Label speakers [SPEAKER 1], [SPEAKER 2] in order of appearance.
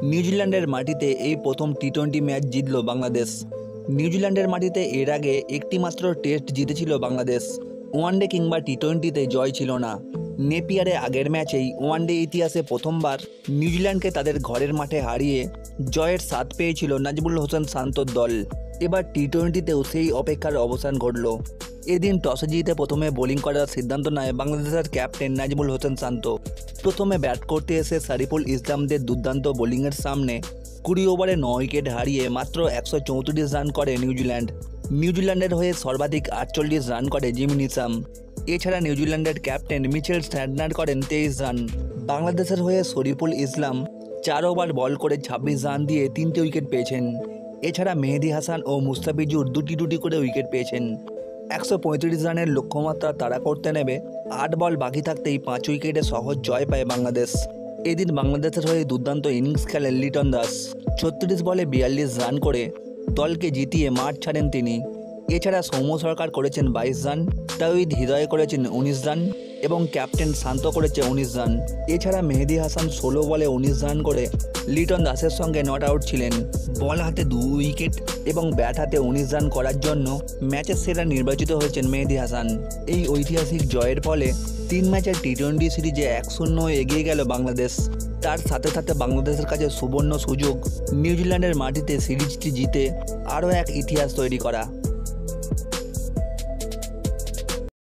[SPEAKER 1] নিউজিল্যান্ডের মাটিতে এই প্রথম টি-20 ম্যাচ জিতল বাংলাদেশ। নিউজিল্যান্ডের মাটিতে এর আগে একটি মাত্র টেস্ট জিতেছিল বাংলাদেশ। ওয়ানডে কিংবা টি-20তে জয় ছিল না। নেপিয়ারে আগের ম্যাচেই ওয়ানডে ইতিহাসে প্রথমবার নিউজিল্যান্ডকে তাদের ঘরের মাঠে হারিয়ে জয়ের স্বাদ পেয়েছিল নাজমুল হোসেন শান্তর দল। এবার টি-20তেও সেই অপেক্ষার অবসান ঘটল। এদিন টসে জিতে প্রথমে বোলিং করার সিদ্ধান্ত নেয় বাংলাদেশের ক্যাপ্টেন নাজমুল হোসেন শান্ত। প্রথমে ব্যাট করতে এসে সারিফুল ইসলামদের দুর্দান্ত বোলিংয়ের সামনে 20 ওভারে 9 উইকেট হারিয়ে মাত্র 134 রান করে নিউজিল্যান্ড। নিউজিল্যান্ডের হয়ে সর্বাধিক 48 রান করে জিমি নিশাম। এছাড়া নিউজিল্যান্ডের ক্যাপ্টেন মিচেল স্যান্টনার করেন 23 রান। বাংলাদেশের হয়ে শরীফুল ইসলাম 4 ওভার বল করে 26 রান দিয়ে 3টে উইকেট পেয়েছেন। এছাড়া মেহেদী হাসান ও মুস্তাফিজুর দুটি করে উইকেট পেয়েছেন। 135 রানের লক্ষ্যমাত্রা তাড়া করতে নেবে 8 বল বাকি থাকতেই 5 উইকেটে সহজ জয় পায় বাংলাদেশ। এদিন বাংলাদেশের হয়ে দুর্দান্ত ইনিংস খেলেন লিটন দাস। 36 বলে 42 রান করে দলকে জিতিয়ে মাঠ ছাড়েন তিনি। এছাড়া সৌম্য সরকার করেছেন 22 রান, তাওহিদ হৃদয় করেছেন 19 রান এবং ক্যাপ্টেন শান্ত করেছে 19 রান। এছাড়া মেহেদী হাসান 16 বলে 19 রান করে লিটন দাসের সঙ্গে নট আউট ছিলেন। বল হাতে 2 উইকেট এবং ব্যাট হাতে 19 রান করার জন্য ম্যাচের সেরা নির্বাচিত হয়েছেন মেহেদী হাসান। এই ঐতিহাসিক জয়ের ফলে 3 ম্যাচের টি-20 সিরিজে 1-0 এগিয়ে গেল বাংলাদেশ। তার সাথে সাথে বাংলাদেশের কাছে সুবর্ণ সুযোগ নিউজিল্যান্ডের মাটিতে সিরিজটি জিতে আরও এক ইতিহাস তৈরি করা।